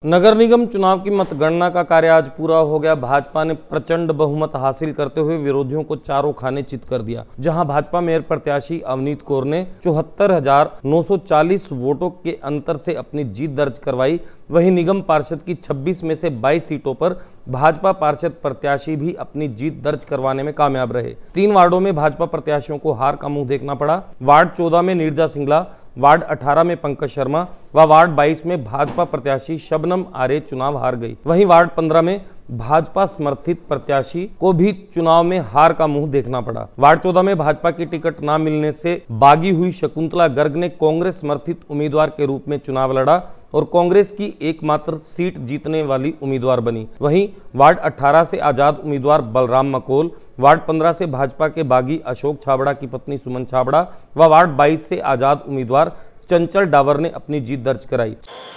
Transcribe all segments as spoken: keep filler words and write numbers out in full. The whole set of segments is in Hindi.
नगर निगम चुनाव की मतगणना का कार्य आज पूरा हो गया। भाजपा ने प्रचंड बहुमत हासिल करते हुए विरोधियों को चारों खाने चित कर दिया। जहां भाजपा मेयर प्रत्याशी अवनीत कौर ने चौहत्तर हजार नौ सौ चालीस वोटों के अंतर से अपनी जीत दर्ज करवाई, वहीं निगम पार्षद की छब्बीस में से बाईस सीटों पर भाजपा पार्षद प्रत्याशी भी अपनी जीत दर्ज करवाने में कामयाब रहे। तीन वार्डों में भाजपा प्रत्याशियों को हार का मुंह देखना पड़ा। वार्ड चौदह में नीरजा सिंगला, वार्ड अठारह में पंकज शर्मा व वार्ड बाईस में भाजपा प्रत्याशी शबनम आर्य चुनाव हार गई। वहीं वार्ड पंद्रह में भाजपा समर्थित प्रत्याशी को भी चुनाव में हार का मुंह देखना पड़ा। वार्ड चौदह में भाजपा की टिकट न मिलने से बागी हुई शकुंतला गर्ग ने कांग्रेस समर्थित उम्मीदवार के रूप में चुनाव लड़ा और कांग्रेस की एकमात्र सीट जीतने वाली उम्मीदवार बनी। वहीं वार्ड अठारह से आजाद उम्मीदवार बलराम मकोल, वार्ड पंद्रह से भाजपा के बागी अशोक छाबड़ा की पत्नी सुमन छाबड़ा व वार्ड बाईस से आजाद उम्मीदवार चंचल डावर ने अपनी जीत दर्ज कराई।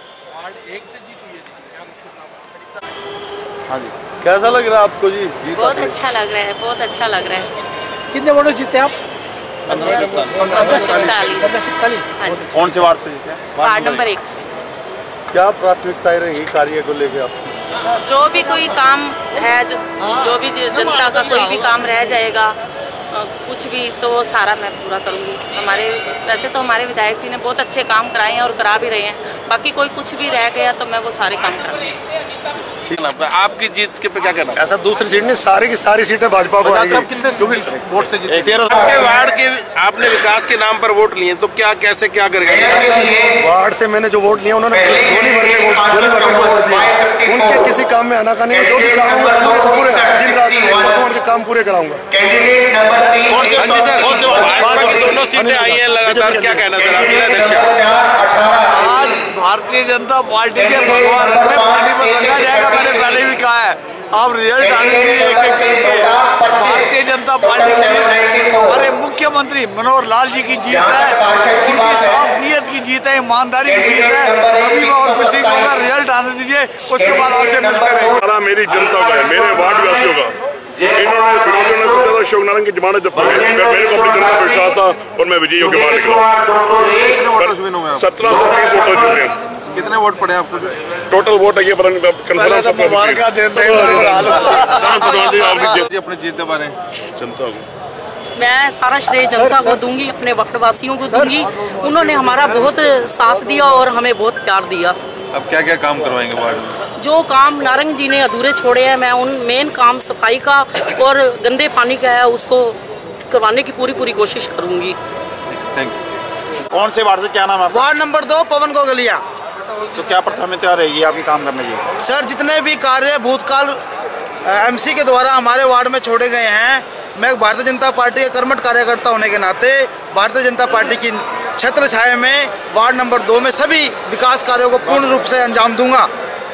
हाँ जी, कैसा लग रहा है आपको जी? जीत बहुत अच्छा लग रहा है, बहुत अच्छा लग रहा है। कितने वोट जीते आप? पंद्रह सौ सैंतालीस। कौन से वार्ड से जीते? वार्ड नंबर एक से। क्या प्राथमिकताएं रहेंगी कार्य को लेकर आप? जो भी कोई काम है, जो भी जनता का कोई भी काम रह जाएगा कुछ भी, तो वो सारा मैं पूरा करूंगी। हमारे वैसे तो हमारे विधायक जी ने बहुत अच्छे काम कराए हैं और करा भी रहे हैं, बाकी कोई कुछ भी रह गया तो मैं वो सारे काम कराऊंगी। आपकी जीत के पे क्या कहना? ऐसा दूसरी सीट नहीं, सारी की सारी सीटें भाजपा को आएगी। वोट से जीते? तेरह आपके वार्ड के आपने विकास के नाम पर वोट लिए, तो क्या कैसे क्या करेगा? वार्ड से मैंने जो वोट लिया उन्होंने झोली भर के वोट झोली भर के वोट दिए। उनके किसी काम में आना का नहीं, जो भी काम पूरे पूरे दिन रात में उनके काम पूरे कराऊंगा। कौन से सर कौन से दोनों सीटें आई हैं लगातार, क्या कहना सर आप अध्यक्ष? आज भारतीय जनता पार्टी के भगवान में पानी में लगा जाएगा, मैंने पहले भी कहा है। अब रिजल्ट आने के लिए एक एक करके भारतीय जनता पार्टी की हमारे मुख्यमंत्री मनोहर लाल जी की जीत है, उनकी साफ नीयत की जीत है, ईमानदारी की जीत है। अभी मैं और कुछ नहीं कहूँगा, रिजल्ट आने दीजिए, उसके बाद आपसे मिलते रहेंगे। मेरी जनता का है, मेरे वार्ड वासियों का। इन्होंने विरोधियों ने सबसे ज्यादा अशोक नारायण की जमानत जब्त की। मेरे को अपनी जनता पर विश्वास था और मैं विजयी होकर बाहर निकला। सत्रह सौ बीस वोटों जीते। कितने वोट पड़े आपको? टोटल वोट है ये पता नहीं, कंफर्म सब अपनी जीत के बारे में जनता को मैं सारा श्रेय जनता को दूंगी, अपने वार्डवासियों को दूंगी। उन्होंने हमारा बहुत साथ दिया और हमें बहुत प्यार दिया। अब क्या क्या काम करवाएंगे वार्ड में? जो काम नारंग जी ने अधूरे छोड़े हैं, मैं उन मेन काम सफाई का और गंदे पानी का है, उसको करवाने की पूरी पूरी कोशिश करूंगी। Thank you. कौन से वार्ड से, क्या नाम है? वार्ड नंबर दो, पवन गोगलिया। तो क्या प्राथमिकता रहेगी आपकी काम करने की? सर, जितने भी कार्य भूतकाल एमसी के द्वारा हमारे वार्ड में छोड़े गए हैं, मैं भारतीय जनता पार्टी के कर्मठ कार्यकर्ता होने के नाते भारतीय जनता पार्टी की छत्र छाया में वार्ड नंबर दो में सभी विकास कार्यों को पूर्ण रूप से अंजाम दूंगा।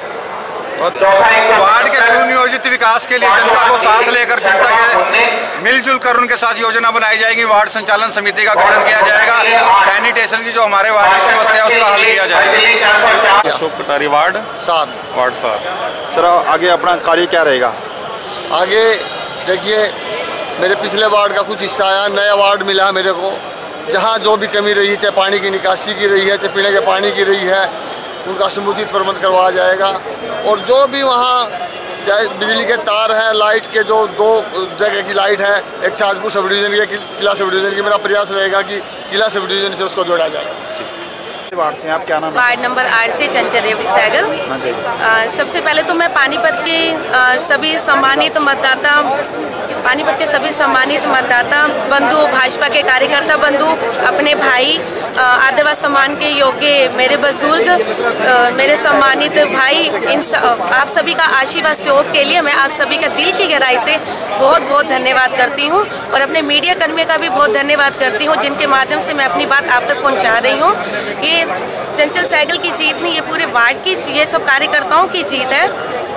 वार्ड के सुनियोजित विकास के लिए जनता को साथ लेकर जनता के मिलजुल कर उनके साथ योजना बनाई जाएगी। वार्ड संचालन समिति का गठन किया जाएगा। सैनिटेशन की जो हमारे वार्ड की समस्या है उसका हल किया जाएगा। अशोक कटारी वार्ड सात वार्ड सात। सर, आगे अपना कार्य क्या रहेगा? आगे देखिए, मेरे पिछले वार्ड का कुछ हिस्सा आया, नया वार्ड मिला मेरे को। जहाँ जो भी कमी रही है, चाहे पानी की निकासी की रही है, चाहे पीने के पानी की रही है, उनका समुचित प्रबंध करवाया जाएगा। और जो भी वहाँ चाहे बिजली के तार हैं, लाइट के जो दो जगह की लाइट है, एक शाहजपुर सब डिवीज़न की, एक किला सब डिवीज़न की, मेरा प्रयास रहेगा कि किला सब डिवीज़न से उसको जोड़ा जाएगा। वार्ड से आप क्या नाम? वार्ड नंबर आठ से चंचल रेवड़ी सहगल। आ, सबसे पहले तो मैं पानीपत के आ, सभी सम्मानित मतदाता पानीपत के सभी सम्मानित मतदाता बंधु, भाजपा के कार्यकर्ता बंधु, अपने भाई, आदर व सम्मान के योग्य मेरे बुजुर्ग, मेरे सम्मानित भाई, इन स, आप सभी का आशीर्वाद सहयोग के लिए मैं आप सभी का दिल की गहराई से बहुत बहुत धन्यवाद करती हूँ और अपने मीडिया कर्मियों का भी बहुत धन्यवाद करती हूँ, जिनके माध्यम से मैं अपनी बात आप तक पहुँचा रही हूँ। ये चंचल सहगल की जीत नहीं, ये पूरे वार्ड की, ये सब कार्यकर्ताओं की जीत है।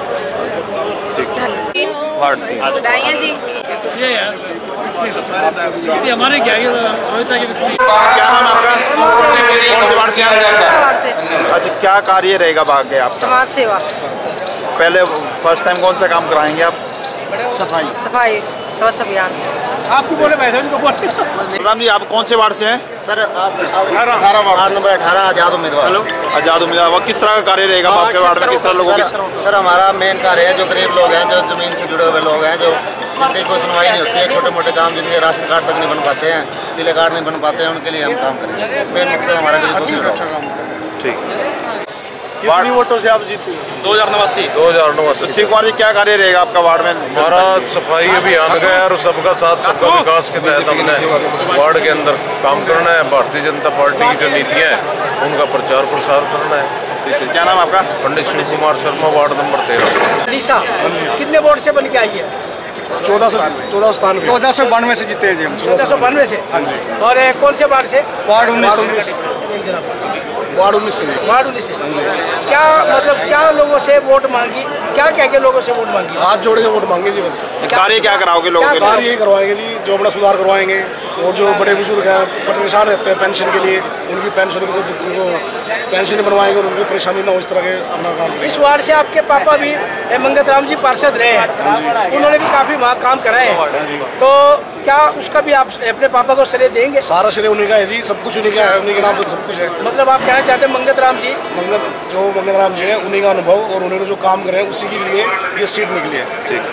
बधाइयाँ जी। ये यार ये हमारे क्या है, रोहिता की क्या नाम आपका? कौन से वार्ड से? वार्ड से। अच्छा, क्या कार्य रहेगा भाग्य आपका? समाज सेवा। पहले फर्स्ट टाइम कौन सा काम कराएंगे आप? सफाई सफाई स्वच्छ अभियान। आपको बोले पैसे उनको बोले। राम जी, आप कौन से वार्ड से हैं? सर अठारह वार्ड नंबर अठारह आज़ाद उम्मीदवार। हेलो, आज़ाद उम्मीदवार। किस तरह का कार्य रहेगा आपके वार्ड में? किस तरह लोगों की? सर हमारा मेन कार्य है जो गरीब लोग हैं, जो जमीन से जुड़े हुए लोग हैं, जो जिनकी कोई सुनवाई नहीं होती है, छोटे मोटे काम जिनके राशन कार्ड तक नहीं बन पाते हैं, पीले कार्ड नहीं बन पाते हैं, उनके लिए हम काम करेंगे। मेन मकसद हमारा गरीबों से जुड़ा है। ठीक। कितनी वोटों से आप जीते? दो हजार नवासी दो हजार नवासी शिव कुमार जी, क्या कार्य रहेगा आपका वार्ड में? हमारा सफाई अभियान का है और सबका साथ सबका विकास के तहत हमने वार्ड के अंदर काम करना है। भारतीय जनता पार्टी की जो नीतियाँ हैं उनका प्रचार प्रसार करना है। क्या नाम आपका? पंडित शिव कुमार शर्मा, वार्ड नंबर तेरह। अलीशा कितने वोट से बन के आई है? चौदह सौ चौदह सौ चौदह सौ बानवे से जीते हैं जी हम। चौदह सौ बानवे से। हाँ जी। और ए, कौन से वार्ड से? वार्ड उन्नीस वार्ड उन्नीस से। वार्ड उन्नीस से। क्या मतलब क्या लोगों से वोट मांगी, क्या कह के लोगों से वोट मांगी? हाथ जोड़ के वोट मांगे जी बस। कार्य क्या कराओगे लोगों के लिए? कार्य यही करवाएंगे जी, जो अपना सुधार करवाएंगे और जो बड़े बुजुर्ग हैं परेशान रहते हैं पेंशन के लिए, उनकी पेंशन के साथ उनको पेंशन बनवाएंगे और उनकी परेशानी ना हो, इस तरह के अपना काम। इस वार्ड से आपके पापा भी मंगत राम जी पार्षद रहे हैं, उन्होंने भी काफी वहाँ काम कराए हैं, तो क्या उसका भी आप अपने पापा को श्रेय देंगे? सारा श्रेय उन्हीं का है जी, सब कुछ उन्हीं का है, उन्हीं के नाम से सब कुछ है। मतलब आप कहना चाहते हैं मंगत राम जी? मंगत जो मंगत राम जी है उन्हीं का अनुभव और उन्होंने जो काम करे हैं उसी के लिए ये सीट निकली है। ठीक।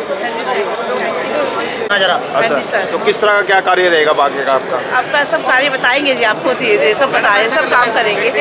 अच्छा, तो किस तरह का क्या कार्य रहेगा बाकी का आपका? आपका सब कार्य बताएंगे जी, आपको धीरे सब बताए, सब काम करेंगे।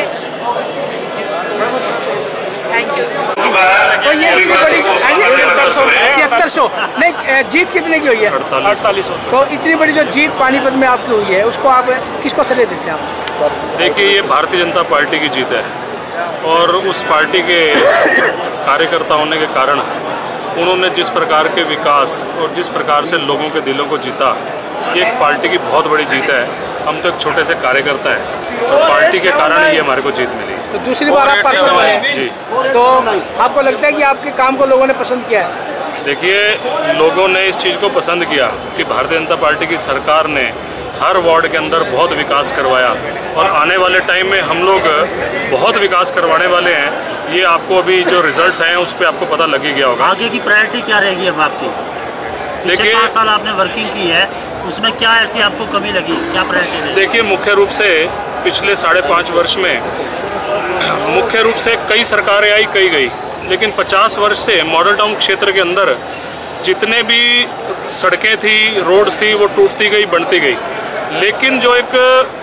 Thank you. तो ये इतनी बड़ी तिहत्तर सौ नहीं, जीत कितने की हुई है? अड़तालीस सौ। तो इतनी बड़ी जो जीत पानीपत में आपकी हुई है, उसको आप किसको श्रेय देते हैं आप? देखिए, ये भारतीय जनता पार्टी की जीत है और उस पार्टी के कार्यकर्ता होने के कारण उन्होंने जिस प्रकार के विकास और जिस प्रकार से लोगों के दिलों को जीता, ये एक पार्टी की बहुत बड़ी जीत है। हम तो एक छोटे से कार्यकर्ता हैं और पार्टी के कारण ही हमारे को जीत मिली। तो दूसरी बार आप पार्षद बने जी, तो आपको लगता है कि आपके काम को लोगों ने पसंद किया है? देखिए, लोगों ने इस चीज़ को पसंद किया कि भारतीय जनता पार्टी की सरकार ने हर वार्ड के अंदर बहुत विकास करवाया और आने वाले टाइम में हम लोग बहुत विकास करवाने वाले हैं। ये आपको अभी जो रिजल्ट्स आए हैं उस पर आपको पता लग ही गया होगा। आगे की प्रायोरिटी क्या रहेगी अब आपकी? देखिए, पाँच साल आपने वर्किंग की है, उसमें क्या ऐसी आपको कमी लगी, क्या प्रायोरिटी रहेगी? देखिए, मुख्य रूप से पिछले साढ़े पाँच वर्ष में मुख्य रूप से कई सरकारें आई, कई गई, लेकिन पचास वर्ष से मॉडल टाउन क्षेत्र के अंदर जितने भी सड़कें थी, रोड्स थी, वो टूटती गई, बढ़ती गई, लेकिन जो एक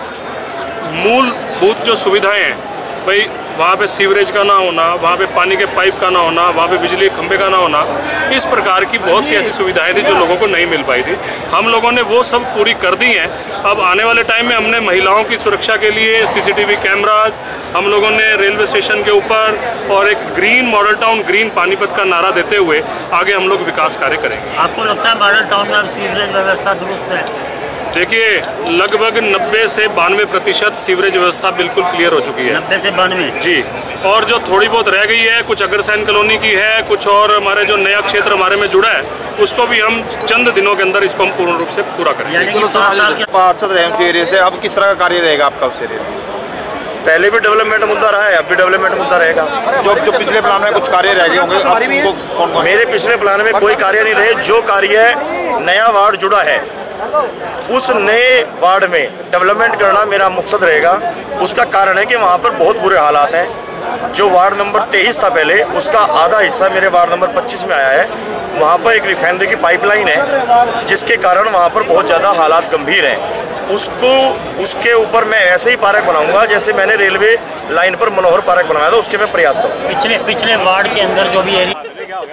मूलभूत जो सुविधाएं हैं, भाई वहाँ पे सीवरेज का ना होना, वहाँ पे पानी के पाइप का ना होना, वहाँ पे बिजली के खंभे का ना होना, इस प्रकार की बहुत सी ऐसी सुविधाएं थी जो लोगों को नहीं मिल पाई थी। हम लोगों ने वो सब पूरी कर दी हैं। अब आने वाले टाइम में हमने महिलाओं की सुरक्षा के लिए सीसीटीवी कैमरास, हम लोगों ने रेलवे स्टेशन के ऊपर और एक green model town, green Panipat का नारा देते हुए आगे हम लोग विकास कार्य करेंगे। आपको लगता है मॉडल टाउन में अब सीवरेज व्यवस्था दुरुस्त है? देखिए, लगभग नब्बे से बानवे प्रतिशत सीवरेज व्यवस्था बिल्कुल क्लियर हो चुकी है। नब्बे से बानवे जी। और जो थोड़ी बहुत रह गई है, कुछ अग्रसेन कॉलोनी की है, कुछ और हमारे जो नया क्षेत्र हमारे में जुड़ा है, उसको भी हम चंद दिनों के अंदर इसको हम पूर्ण रूप से पूरा करेंगे। पार्षद रहे उस एरिया से, अब किस तरह का कार्य रहेगा आपका उस एरिया में? पहले भी डेवलपमेंट मुद्दा रहा है, अब भी डेवलपमेंट मुद्दा रहेगा। जो जो पिछले प्लान में कुछ कार्य रह गए होंगे, अब उनको कौन कौन? मेरे पिछले प्लान में कोई कार्य नहीं रहे। जो कार्य नया वार्ड जुड़ा है उस नए वार्ड में डेवलपमेंट करना मेरा मकसद रहेगा। उसका कारण है कि वहाँ पर बहुत बुरे हालात हैं। जो वार्ड नंबर तेईस था पहले, उसका आधा हिस्सा मेरे वार्ड नंबर पच्चीस में आया है। वहाँ पर एक रिफाइनरी की पाइपलाइन है जिसके कारण वहाँ पर बहुत ज़्यादा हालात गंभीर हैं। उसको उसके ऊपर मैं ऐसे ही पार्क बनाऊंगा जैसे मैंने रेलवे लाइन पर मनोहर पार्क बनाया था, उसके मैं प्रयास करूँगा। पिछले पिछले वार्ड के अंदर जो भी एरिया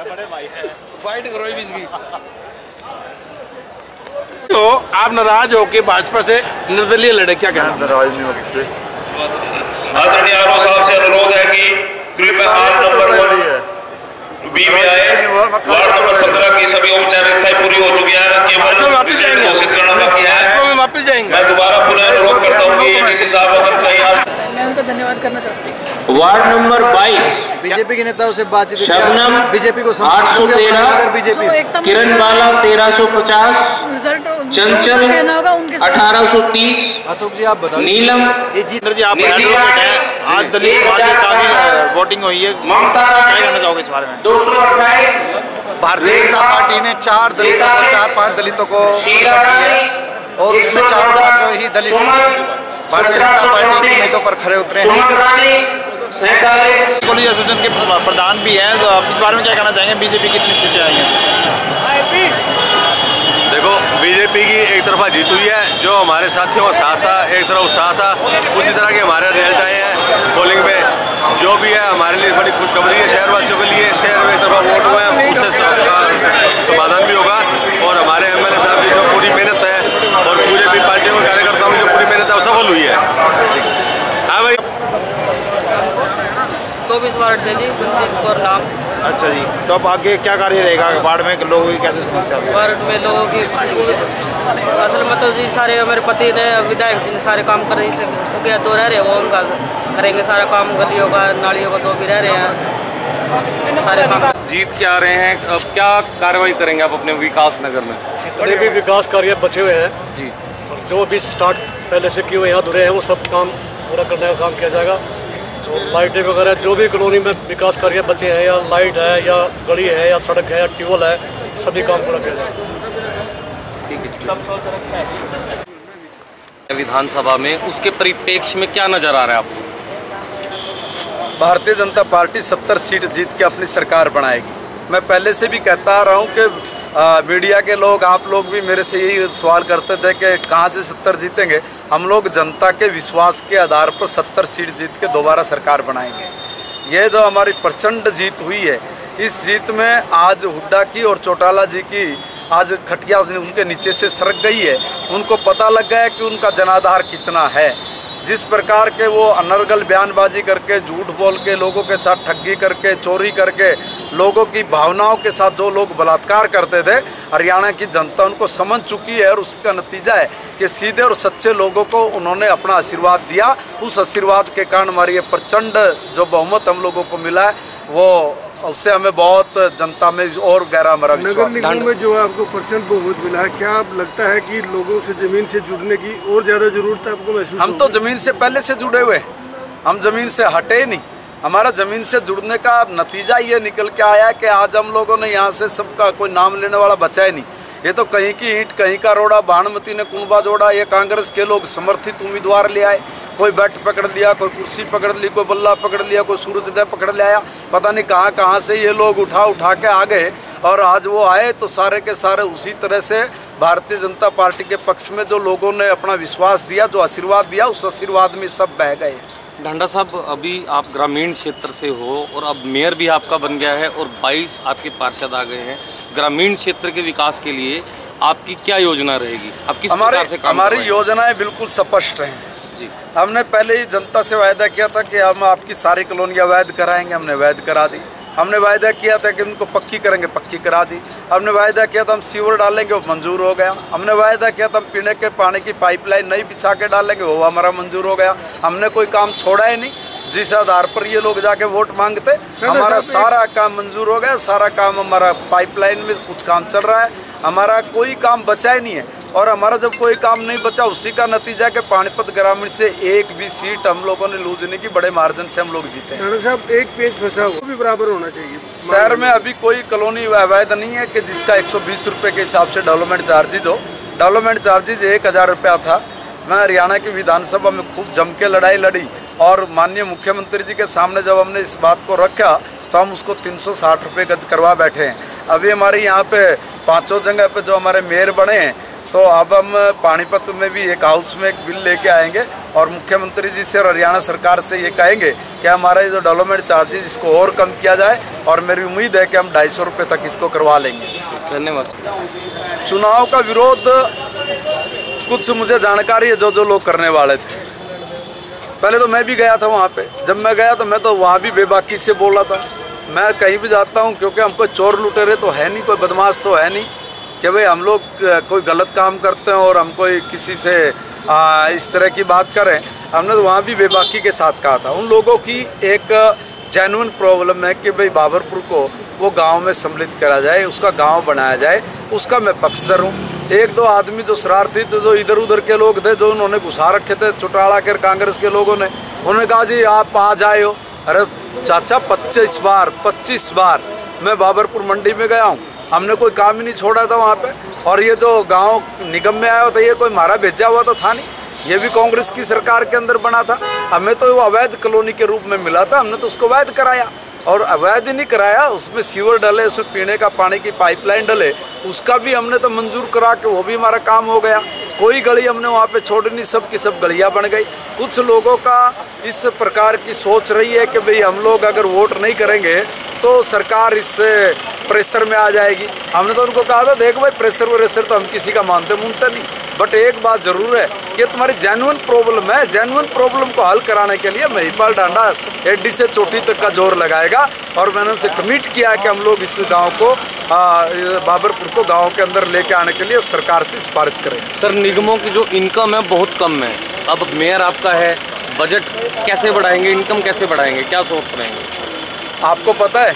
तो आप नाराज होके भाजपा से निर्दलीय लड़े, क्या कहना? नाराज नहीं हो किससे। आदरणीय आरओ साहब से अनुरोध है कि कृपया वार्ड नंबर बी में आए। वार्ड नंबर सत्रह की सभी औपचारिकताएं पूरी हो चुकी है, केवल वापस जाएंगे, घोषित करना बाकी है। वापस जाएंगे। मैं दोबारा पुनः अनुरोध करता हूँ कि एडीसी साहब अगर कहीं आप, मैं उनका धन्यवाद करना चाहती हूँ। वार्ड नंबर बाईस बीजेपी के नेताओं से बातचीत, शबनम बीजेपी को आठ सौ तेरह, बीजेपी किरण बाला तेरह सौ पचास, रिजल्ट चंचल अठारह सौ तीस, अशोक जी आप बताओ। नीलम जी, आप एडवोकेट हैं, आज दलित समाज की काफी वोटिंग हुई है, क्या कहना चाहोगे इस बारे में? दो सौ अट्ठाईस, भारतीय जनता पार्टी ने चार दलितों को चार पांच दलितों को और उसमें चारों पांचों ही दलित भारतीय जनता पार्टी की उम्मीदों पर खड़े उतरे हैं। पुलिस एसोसिएशन के प्रधान भी हैं, तो आप इस बारे में क्या कहना चाहेंगे? बीजेपी कितनी सीटें आई हैं? देखो, बीजेपी की एक तरफा जीत हुई है, जो हमारे साथियों का साथ था, एक तरफ उत्साह था, उसी तरह के हमारे रिजल्ट आए हैं पोलिंग में। जो भी है हमारे लिए बड़ी खुशखबरी है शहरवासियों के लिए। शहर में एक तरफा वोट हुए हैं, उससे समाधान भी होगा और हमारे एम एल ए साहब की जो पूरी मेहनत है और पूरे भी पार्टियों के कार्यकर्ताओं की जो पूरी मेहनत है वो सफल हुई है। हाँ भाई, चौबीस वार्ड से जी, रंजीत कौर नाम। अच्छा जी, तो अब आगे क्या कार्य रहेगा वार्ड में? लोगों की कैसे समस्या? वार्ड में लोगों की असल में तो जी सारे मेरे पति ने विधायक जी ने सारे काम कर रहे सके दो रह रहे वो उनका करेंगे सारा काम, गलियों का नालियों का दो भी रह रहे हैं सारे काम। जीत के आ रहे हैं, अब क्या कार्रवाई करेंगे आप अपने विकास नगर में? जितने भी विकास कार्य बचे हुए हैं जी, और जो भी स्टार्ट पहले से किए हुए यहाँ धुरे हैं वो सब काम पूरा करने का काम किया जाएगा। तो लाइटें वगैरह जो भी कॉलोनी में विकास कार्य बचे हैं, या लाइट है या गली है या सड़क है या ट्यूबवेल है, सभी काम पूरा किया जाएगा। विधानसभा में उसके परिप्रेक्ष्य में क्या नजर आ रहा है आपको? भारतीय जनता पार्टी सत्तर सीट जीत के अपनी सरकार बनाएगी। मैं पहले से भी कहता आ रहा हूँ कि आ, मीडिया के लोग, आप लोग भी मेरे से यही सवाल करते थे कि कहाँ से सत्तर जीतेंगे। हम लोग जनता के विश्वास के आधार पर सत्तर सीट जीत के दोबारा सरकार बनाएंगे। ये जो हमारी प्रचंड जीत हुई है, इस जीत में आज हुड्डा की और चौटाला जी की आज खटिया उनके नीचे से सरक गई है। उनको पता लग गया है कि उनका जनाधार कितना है। जिस प्रकार के वो अनर्गल बयानबाजी करके, झूठ बोल के, लोगों के साथ ठगी करके, चोरी करके, लोगों की भावनाओं के साथ जो लोग बलात्कार करते थे, हरियाणा की जनता उनको समझ चुकी है और उसका नतीजा है कि सीधे और सच्चे लोगों को उन्होंने अपना आशीर्वाद दिया। उस आशीर्वाद के कारण हमारी ये प्रचंड जो बहुमत हम लोगों को मिला है, वो उससे हमें बहुत जनता में और गहरा हमारा विश्वास। नगर निगम में जो आपको प्रचंड बहुमत मिला है, क्या आप लगता है कि लोगों से जमीन से जुड़ने की और ज़्यादा जरूरत है आपको महसूस? हम तो जमीन से पहले से जुड़े हुए, हम जमीन से हटे नहीं। हमारा जमीन से जुड़ने का नतीजा ये निकल के आया कि आज हम लोगों ने यहाँ से सबका कोई नाम लेने वाला बचा ही नहीं। ये तो कहीं की ईंट कहीं का रोड़ा, बाणमती ने कुंबा जोड़ा। ये कांग्रेस के लोग समर्थित उम्मीदवार ले आए, कोई बैट पकड़ लिया, कोई कुर्सी पकड़ ली, कोई बल्ला पकड़ लिया, कोई सूरजदय पकड़ ले आया। पता नहीं कहाँ कहाँ से ये लोग उठा उठा के आ गए और आज वो आए तो सारे के सारे उसी तरह से भारतीय जनता पार्टी के पक्ष में जो लोगों ने अपना विश्वास दिया, जो आशीर्वाद दिया, उस आशीर्वाद में सब बह गए। ढांडा साहब, अभी आप ग्रामीण क्षेत्र से हो और अब मेयर भी आपका बन गया है और बाईस आपके पार्षद आ गए हैं। ग्रामीण क्षेत्र के विकास के लिए आपकी क्या योजना रहेगी? आप किस प्रकार से काम हमारी योजनाएं बिल्कुल स्पष्ट हैं जी। हमने पहले ही जनता से वायदा किया था कि हम आपकी सारी कॉलोनियाँ वैध कराएंगे, हमने वैध करा दी। हमने वायदा किया था कि उनको पक्की करेंगे, पक्की करा दी। हमने वायदा किया था हम सीवर डालेंगे, वो मंजूर हो गया। हमने वायदा किया था हम पीने के पानी की पाइपलाइन नई बिछा के डालेंगे, वो हमारा मंजूर हो गया। हमने कोई काम छोड़ा ही नहीं। जिस आधार पर ये लोग जाके वोट मांगते, हमारा सारा काम मंजूर हो गया। सारा काम हमारा पाइपलाइन में कुछ काम चल रहा है, हमारा कोई काम बचा ही नहीं है। और हमारा जब कोई काम नहीं बचा, उसी का नतीजा कि पानीपत ग्रामीण से एक भी सीट हम लोगों ने लूज नहीं की, बड़े मार्जिन से हम लोग जीते हैं। साहब, एक पेज फंसा वो भी बराबर होना चाहिए। शहर में अभी कोई कॉलोनी अवैध नहीं है कि जिसका एक सौ बीस रुपये के हिसाब से डेवलपमेंट चार्जेज हो। डेवलपमेंट चार्जेज एक हज़ार रुपया था। मैं हरियाणा की विधानसभा में खूब जम के लड़ाई लड़ी और माननीय मुख्यमंत्री जी के सामने जब हमने इस बात को रखा तो हम उसको तीन सौ साठ रुपये गज करवा बैठे हैं। अभी हमारे यहाँ पे पाँचों जगह पे जो हमारे मेयर बने हैं, तो अब हम पानीपत में भी एक हाउस में एक बिल लेके आएंगे और मुख्यमंत्री जी से और हरियाणा सरकार से ये कहेंगे कि हमारा ये जो डेवलपमेंट चार्जेज इसको और कम किया जाए। और मेरी उम्मीद है कि हम ढाई सौ रुपये तक इसको करवा लेंगे। धन्यवाद। चुनाव का विरोध कुछ मुझे जानकारी है जो जो लोग करने वाले थे। पहले तो मैं भी गया था वहाँ पे। जब मैं गया तो मैं तो वहाँ भी बेबाकी से बोला था। मैं कहीं भी जाता हूँ क्योंकि हम कोई चोर लुटेरे तो है नहीं, कोई बदमाश तो है नहीं कि भाई हम लोग कोई गलत काम करते हैं और हम कोई किसी से आ, इस तरह की बात करें। हमने तो वहाँ भी बेबाकी के साथ कहा था। उन लोगों की एक जेन्युइन प्रॉब्लम है कि भाई बाबरपुर को वो गांव में सम्मिलित करा जाए, उसका गांव बनाया जाए, उसका मैं पक्षधर हूँ। एक दो आदमी जो शरारती थे, जो इधर उधर के लोग थे, जो उन्होंने घुसा रखे थे चौटाला के कांग्रेस के लोगों ने, उन्होंने कहा जी आप आ जाए हो। अरे चाचा, पच्चीस बार पच्चीस बार मैं बाबरपुर मंडी में गया हूँ हमने कोई काम ही नहीं छोड़ा था वहाँ पे। और ये जो गांव निगम में आया था ये कोई हमारा भेजा हुआ तो था नहीं, ये भी कांग्रेस की सरकार के अंदर बना था। हमें तो वो अवैध कॉलोनी के रूप में मिला था, हमने तो उसको वैध कराया। और अवैध ही नहीं कराया, उसमें सीवर डले, उसमें पीने का पानी की पाइपलाइन डले, उसका भी हमने तो मंजूर करा के वो भी हमारा काम हो गया। कोई गली हमने वहाँ पे छोड़ी नहीं, सब की सब गलियाँ बन गई। कुछ लोगों का इस प्रकार की सोच रही है कि भाई हम लोग अगर वोट नहीं करेंगे तो सरकार इससे प्रेशर में आ जाएगी। हमने तो उनको कहा था देख भाई प्रेशर व्रेशर तो हम किसी का मानते मुनते नहीं, बट एक बात जरूर है कि तुम्हारी जेन्युइन प्रॉब्लम है, जेन्युइन प्रॉब्लम को हल कराने के लिए महिपाल डांडा एडी से चोटी तक का जोर लगाएगा। और मैंने उनसे कमिट किया कि हम लोग इस गांव को आ, बाबरपुर को गांव के अंदर लेके आने के लिए सरकार से सिफारिश करेंगे। सर निगमों की जो इनकम है बहुत कम है, अब मेयर आपका है, बजट कैसे बढ़ाएंगे, इनकम कैसे बढ़ाएंगे, क्या सोच रहे हैं? आपको पता है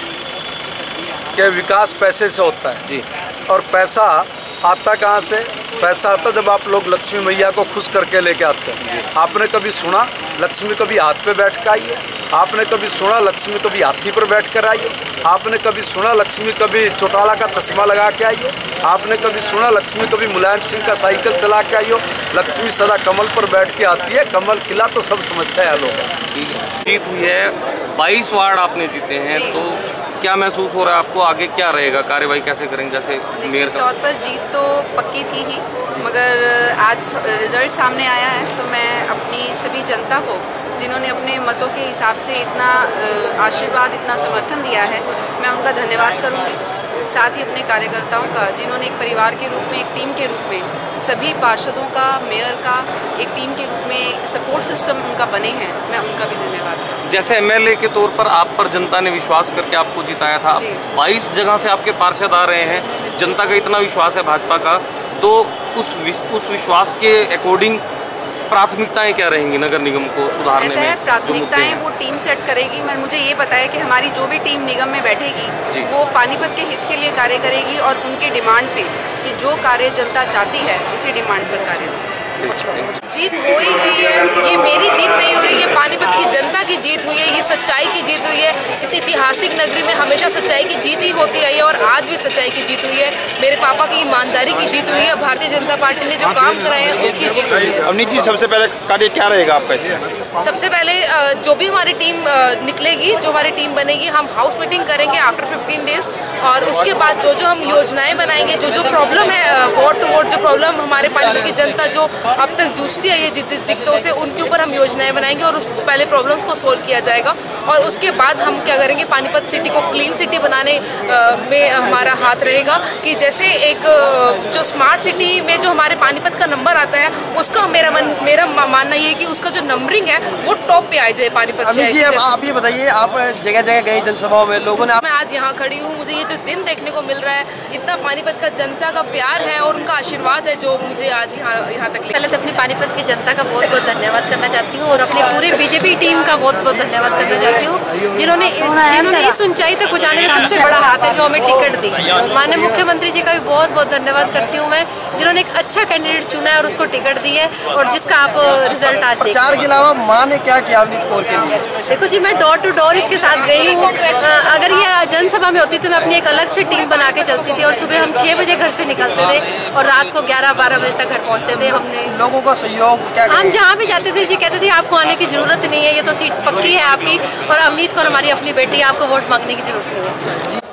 कि विकास पैसे से होता है जी, और पैसा आता कहाँ से? पैसा आता जब आप लोग लक्ष्मी मैया को खुश करके लेके आते हैं। आपने कभी सुना लक्ष्मी कभी हाथ पे बैठ कर आई है? आपने कभी सुना लक्ष्मी कभी हाथी पर बैठ कर आई है? आपने कभी सुना लक्ष्मी कभी चौटाला का चश्मा लगा के आई है? आपने कभी सुना लक्ष्मी कभी मुलायम सिंह का साइकिल चला के आई हो? लक्ष्मी सदा कमल पर बैठ के आती है, कमल खिला तो सब समस्या हल होगा। जीत हुई है, बाईस वार्ड आपने जीते हैं, तो क्या महसूस हो रहा है आपको? आगे क्या रहेगा, कार्यवाही कैसे करेंगे? जैसे निश्चित तौर पर जीत तो पक्की थी ही, मगर आज रिजल्ट सामने आया है तो मैं अपनी सभी जनता को जिन्होंने अपने मतों के हिसाब से इतना आशीर्वाद, इतना समर्थन दिया है, मैं उनका धन्यवाद करूँगी। साथ ही अपने कार्यकर्ताओं का जिन्होंने एक परिवार के रूप में, एक टीम के रूप में, सभी पार्षदों का, मेयर का एक टीम के रूप में सपोर्ट सिस्टम उनका बने हैं, मैं उनका भी धन्यवाद करती हूँ। जैसे एमएलए के तौर पर आप पर जनता ने विश्वास करके आपको जिताया था, बाईस जगह से आपके पार्षद आ रहे हैं, जनता का इतना विश्वास है भाजपा का, तो उस उस विश्वास के अकॉर्डिंग प्राथमिकताएं क्या रहेंगी नगर निगम को सुधारने ऐसा में? है, प्राथमिकताएं वो टीम सेट करेगी। मैं मुझे ये बताया कि हमारी जो भी टीम निगम में बैठेगी वो पानीपत के हित के लिए कार्य करेगी और उनके डिमांड पे कि जो कार्य जनता चाहती है उसी डिमांड पर कार्य। जीत हो ही गई है, ये मेरी जीत नहीं हुई, ये पानीपत की जनता की जीत हुई है, ये सच्चाई की जीत हुई है। इस ऐतिहासिक नगरी में हमेशा सच्चाई की जीत ही होती आई है और आज भी सच्चाई की जीत हुई है। मेरे पापा की ईमानदारी की जीत हुई है, भारतीय जनता पार्टी ने जो काम कराए हैं उसकी जीत हुई है। अवनीत जी, सबसे पहले कार्य क्या रहेगा आपका? सबसे पहले जो भी हमारी टीम निकलेगी, जो हमारी टीम बनेगी, हम हाउस मीटिंग करेंगे आफ्टर फिफ्टीन डेज और उसके बाद जो जो हम योजनाएं बनाएंगे, जो जो प्रॉब्लम है वोट टू वोट, जो प्रॉब्लम हमारे पानीपत की जनता जो अब तक जूझती है ये जिस जिस दिक्कतों से, उनके ऊपर हम योजनाएं बनाएंगे और उसको पहले प्रॉब्लम्स को सोल्व किया जाएगा। और उसके बाद हम क्या करेंगे, पानीपत सिटी को क्लीन सिटी बनाने में हमारा हाथ रहेगा कि जैसे एक जो स्मार्ट सिटी में जो हमारे पानीपत का नंबर आता है उसका मेरा मन मेरा मानना ये है कि उसका जो नंबरिंग है वो टॉप पे आ जाए पानीपत शहर जी। अब आप ये बताइए, आप जगह जगह गए जनसभाओं में, लोगों ने मैं आज यहाँ खड़ी हूँ, मुझे ये जो दिन देखने को मिल रहा है, इतना पानीपत का जनता का प्यार है और उनका आशीर्वाद है जो मुझे आज यहाँ यहाँ तक। पहले तो अपनी पानीपत की जनता का बहुत बहुत धन्यवाद करना चाहती हूँ और अपनी पूरी बीजेपी टीम का बहुत बहुत धन्यवाद करना चाहती हूँ जिन्होंने जिन्होंने इस ऊंचाई तक पहुँचाने में सबसे बड़ा हाथ है, जो हमें टिकट दी। माननीय मुख्यमंत्री जी का भी बहुत बहुत धन्यवाद करती हूँ मैं, जिन्होंने एक अच्छा कैंडिडेट चुना है और उसको टिकट दी है और जिसका आप रिजल्ट आज देखिए। प्रचार के अलावा माँ ने क्या किया अवनीत कौर के लिए? देखो जी, मैं डोर टू डोर इसके साथ गई हूँ। अगर ये जनसभा में होती तो मैं अपनी एक अलग से टीम बना के चलती थी और सुबह हम छः बजे घर से निकलते थे और रात को ग्यारह बारह बजे तक घर पहुँचते थे। हमने लोगों का सहयोग क्या? हम जहाँ भी जाते थे जी कहते थे आपको आने की जरूरत नहीं है, ये तो सीट पक्की है आपकी और अवनीत कौर हमारी अपनी बेटी है, आपको वोट मांगने की जरूरत नहीं है।